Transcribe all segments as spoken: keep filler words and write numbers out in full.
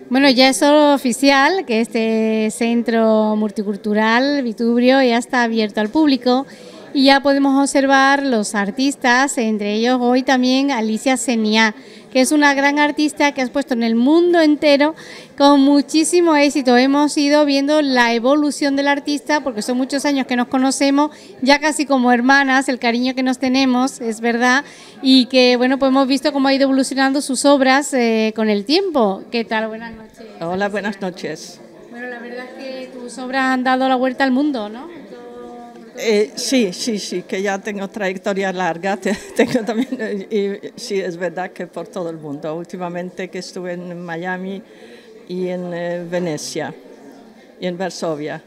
Bueno, ya es oficial que este centro multicultural Vitubrio ya está abierto al público y ya podemos observar los artistas, entre ellos hoy también Alicia Seniá, que es una gran artista que has puesto en el mundo entero con muchísimo éxito. Hemos ido viendo la evolución del artista porque son muchos años que nos conocemos, ya casi como hermanas, el cariño que nos tenemos, es verdad, y que bueno, pues hemos visto cómo ha ido evolucionando sus obras eh, con el tiempo. ¿Qué tal? Buenas noches. Hola, buenas noches. Bueno, la verdad es que tus obras han dado la vuelta al mundo, ¿no? Eh, sí, sí, sí, que ya tengo trayectoria larga, tengo también, y sí, es verdad que por todo el mundo. Últimamente que estuve en Miami y en eh, Venecia y en Varsovia.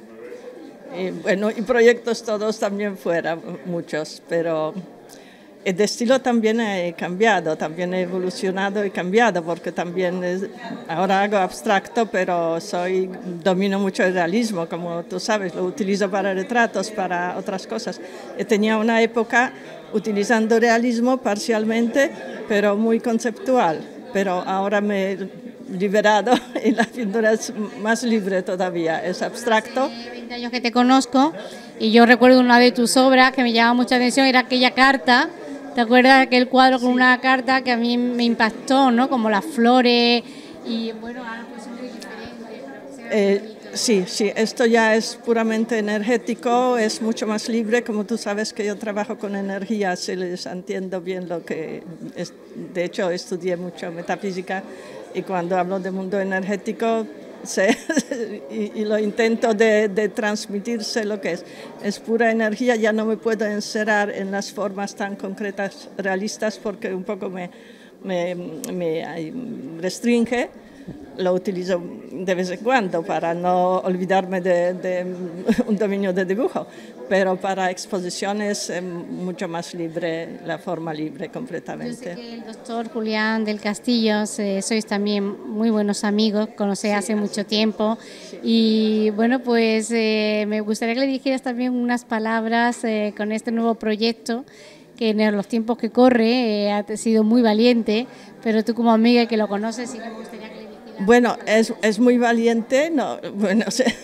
Y, bueno, y proyectos todos también fuera, muchos, pero el de estilo también he cambiado, también he evolucionado y cambiado, porque también es, ahora hago abstracto, pero soy, domino mucho el realismo, como tú sabes, lo utilizo para retratos, para otras cosas. Y tenía una época utilizando realismo parcialmente, pero muy conceptual, pero ahora me he liberado y la pintura es más libre todavía, es abstracto. Hace veinte años que te conozco y yo recuerdo una de tus obras que me llamaba mucha atención, era aquella carta. ¿Te acuerdas de aquel cuadro con una carta que a mí me impactó, ¿no? Como las flores y bueno, ahora pues es muy diferente. Eh, sí, sí, esto ya es puramente energético, es mucho más libre, como tú sabes que yo trabajo con energías y les entiendo bien lo que es. De hecho estudié mucho metafísica y cuando hablo de mundo energético sé, y, y lo intento de, de transmitirse lo que es. Es pura energía, ya no me puedo encerrar en las formas tan concretas, realistas, porque un poco me, me, me restringe. Lo utilizo de vez en cuando para no olvidarme de, de un dominio de dibujo, pero para exposiciones es mucho más libre, la forma libre completamente. Yo sé que el doctor Julián del Castillo, eh, sois también muy buenos amigos, conocéis hace sí, mucho tiempo sí. Y bueno, pues eh, me gustaría que le dijeras también unas palabras eh, con este nuevo proyecto, que en los tiempos que corre eh, ha sido muy valiente, pero tú como amiga que lo conoces sí que me gustaría que le dijeras. Bueno, es, es muy valiente, no, bueno,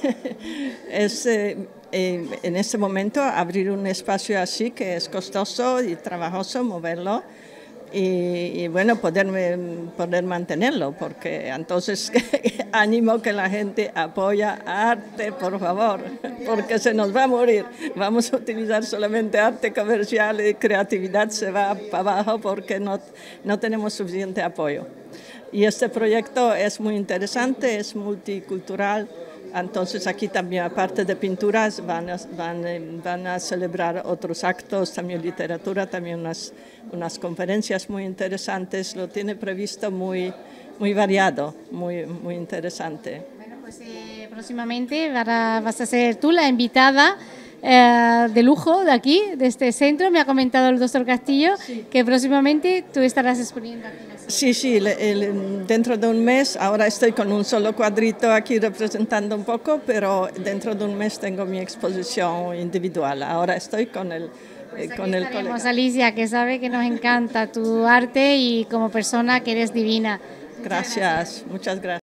es eh, eh, en este momento abrir un espacio así que es costoso y trabajoso moverlo y, y bueno, poderme, poder mantenerlo, porque entonces ánimo que la gente apoya arte, por favor, porque se nos va a morir. Vamos a utilizar solamente arte comercial y creatividad se va para abajo porque no, no tenemos suficiente apoyo. Y este proyecto es muy interesante, es multicultural, entonces aquí también, aparte de pinturas, van a, van, van a celebrar otros actos, también literatura, también unas, unas conferencias muy interesantes, lo tiene previsto muy, muy variado, muy, muy interesante. Bueno, pues eh, próximamente vas a ser tú la invitada Eh, de lujo de aquí, de este centro. Me ha comentado el doctor Castillo sí. que próximamente tú estarás exponiendo aquí. Sí, sí, el, el, dentro de un mes, ahora estoy con un solo cuadrito aquí representando un poco, pero dentro de un mes tengo mi exposición individual. Ahora estoy con el pues eh, con el colega. Alicia, que sabe que nos encanta tu arte y como persona que eres divina. Muchas gracias, gracias. Muchas gracias.